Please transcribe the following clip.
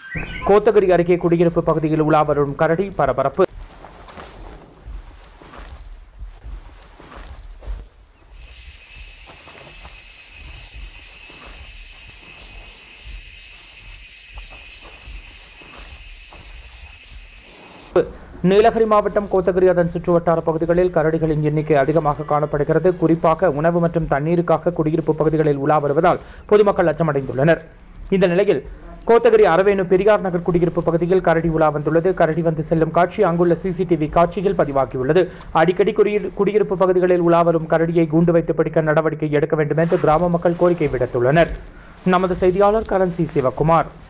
கோத்தகிரி அருகே குடியிருப்பு பகுதியில் உலா வரும் கரடி பரபரப்பு. நீலகிரி மாவட்டம் கோத்தகிரி அதன் சுற்றுவட்டார பகுதிகளில் கரடிகளின் எண்ணிக்கை அதிகமாக காணப்படுகிறது. குறிப்பாக உணவு மற்றும் தண்ணீருக்காக குடியிருப்பு பகுதிகளில் உலா வருவதால் பொதுமக்கள் அச்சமடைந்துள்ளனர். இந்த நிலையில் கோத்தகிரி அரவேணு பெரியார் நகர் குடியிருப்பு பகுதியில் கரடி உலா வந்துள்ளது. கரடி வந்து செல்லும் காட்சி அங்குள்ள சிசிடிவி காட்சியில் பதிவாகியுள்ளது. அடிக்கடி குடியிருப்பு பகுதிகளில் உலா வரும் கரடியை கூண்டு வைத்து பிடிக்க நடவடிக்கை எடுக்க வேண்டும் என்று கிராம மக்கள் கோரிக்கை விடுத்துள்ளனர். நமது செய்தியாளர் கரன்சி சிவகுமார்.